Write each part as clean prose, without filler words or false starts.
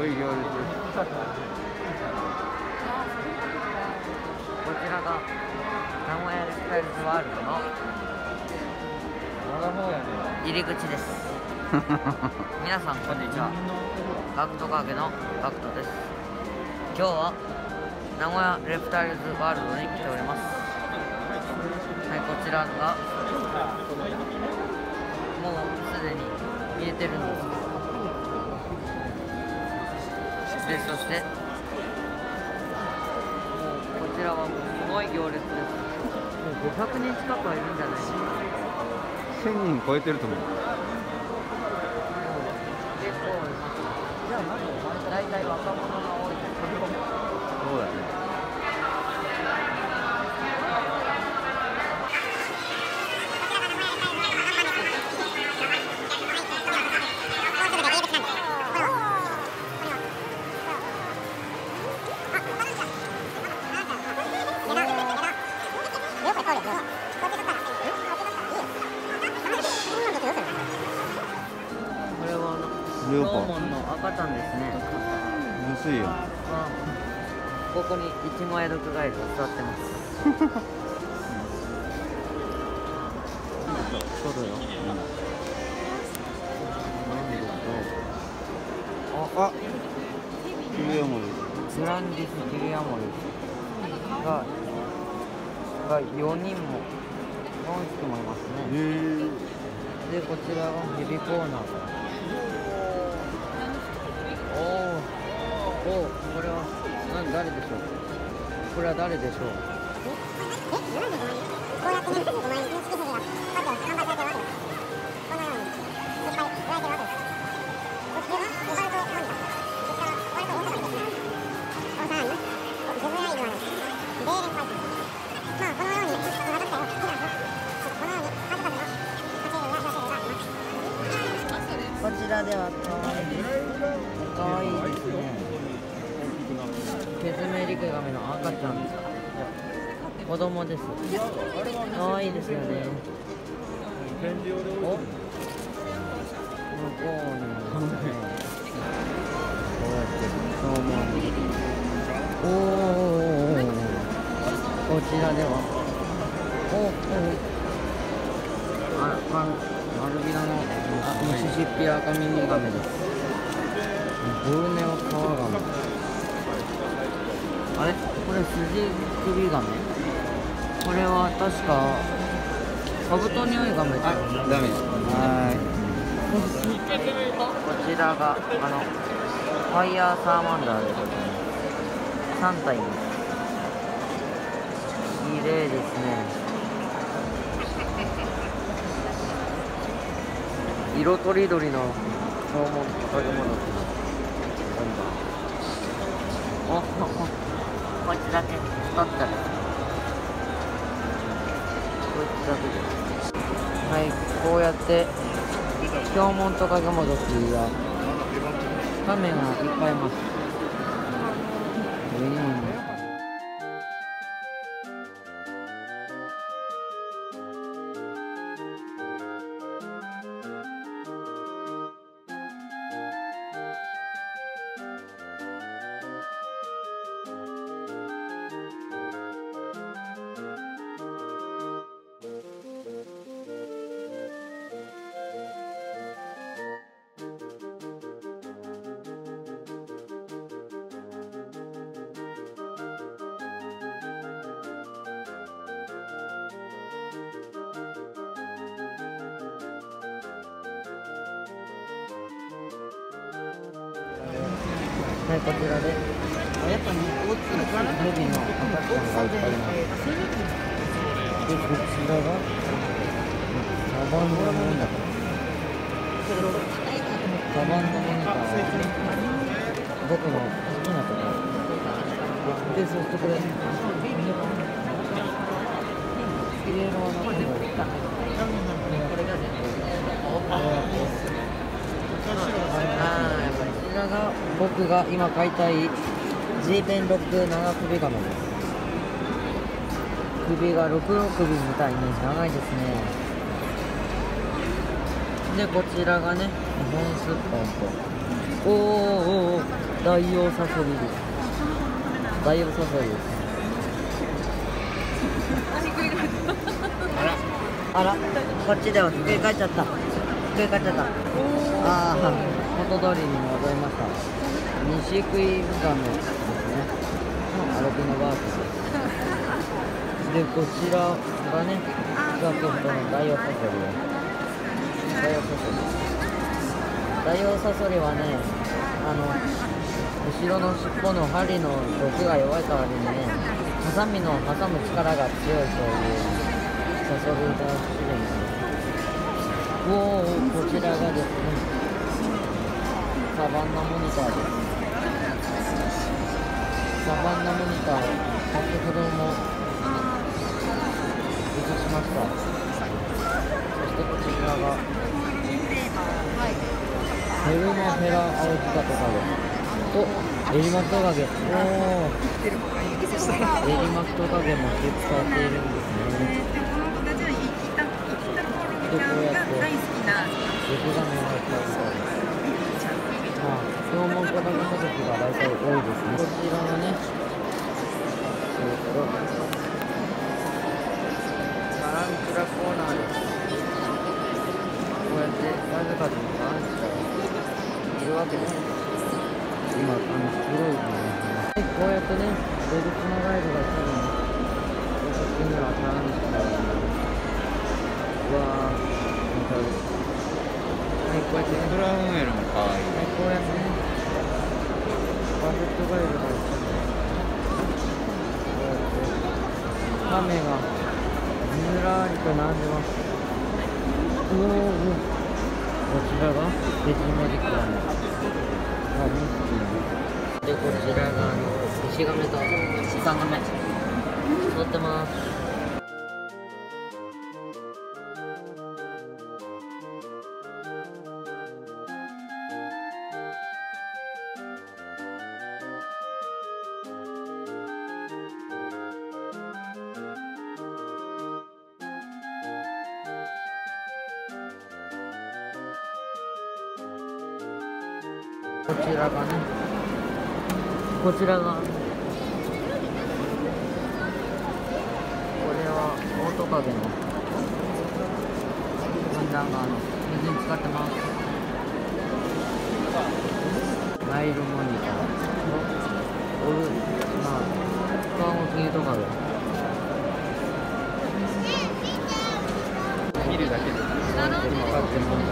い行列です。こちらが名古屋レプタイルズワールドの入り口です。皆さんこんにちは。ガクトカゲのガクトです。今日は名古屋レプタイルズワールドに来ております。はい、こちらがもうすでに見えてるんですで、そしてもうこちらはもうすごい行列です。もう500人近くはいるんじゃないですか。 1000人超えてると思う。 もう結構います。じゃあ大体若者が多いです。 そうだね。 これはローモンの赤ちゃんですね。 安いよ。 ここに一万円毒ガイドが座ってます。そうだよ。 あ、キルヤモリ。 グランディス・キルヤモリが4人も4匹もいますね。で、こちらがヘビコーナー。おお、これは誰でしょう。これは誰でしょう。 こうやってね、5万円認識兵がまず販売されてるわけです。このようにいっぱい売られてるわけです。これはオバルトなんだ。こちらはオバルトオートバイですね。このさらにジブライルはね、ベーレンファイト。まあこのように私たちが好きなんですよ。このように数々の爬虫類や野生類があります。 こちらではかわいいです。かわいいですね。ケズメリクガメの赤ちゃんです。子供です。かわいいですよね。お、向こうにもね、こうやってそう思う。おお、こちらではアルビナのミシシッピアカミミガメです。ボルネオカワガメ。あれ、これスジ首ガメ。これは確かカブトニョイガメです。 ダメ。 こちらがファイヤーサーマンダーでございます。3体です。綺麗ですね。色とりどりの縄文トカゲモドキのこいつだけ取ったです。こいつだけです。はい、こうやって縄文トカゲモドキやカメがいっぱいいます。はい、こちらでやっぱり大きいヘビの赤ちゃんがいっぱいいます。で、こちらがサバンドモニター。サバンドモニターは僕の好きなところで、そしてこれイエローのこれがね、こちらが僕が今飼いたいジーペンロック長首ガメです。首が6首みたいに長いですね。で、こちらがね、日本スッポンとおーおー、大王サソリです。大王サソリです。あら、こっちではひっくり返っちゃった。ひっくり返っちゃった。ああ、元通りに戻りました。西食いガメですね。アルビノバークです。で、こちらがね、先ほどの大王サソリです。大王サソリ。大王サソリはね、後ろの尻尾の針の毒が弱い代わりにね、ハサミの挟む力が強いというサソリの種類なんです。おお、こちらがですね、サバンナモニターです。サバンナモニター、先ほども映しました。そしてこちらがヘルマフェラアオジカトカゲとエリマクトカゲ。おお、エリマクトカゲも使っているんですね。で、こうやって毒ガメが入ってあるそうです。ヒョウモントカゲ家族が大体多いですね。こちらのね、タランチュラコーナーです。こうやって数々のタランチュラがいるわけです。今、黒いのね。こうやってね、動物のガイドが来たのに、こっちにはタランチュラがいる。うわー、見たい。はい、こうやってね、 ブラウンエルもかわいい。 はい、こうやってね、パーフェクトガイドが来たのに、こうやって、カメがずらりと並んでます。おお、こちらがベジマジックラメが2匹で、こちらがイシガメとイカガメ乗ってます。こちらがね、こちらが、これはオオトカゲの分断が水に浸かってます。ナイルモニターとオルカワモスギトカゲ。 見るだけで分かってます。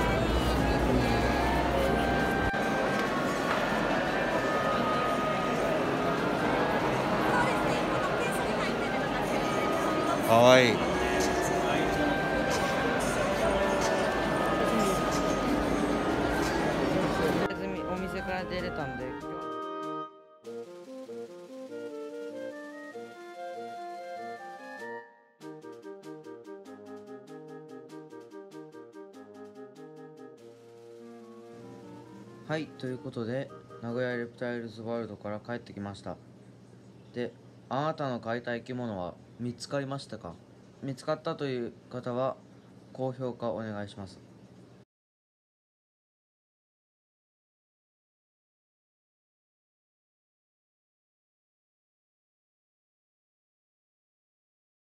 かわいい。 お店から出れたんで。はい、ということで名古屋レプタイルズワールドから帰ってきました。で、あなたの飼いたい生き物は見つかりましたか？見つかったという方は高評価お願いします。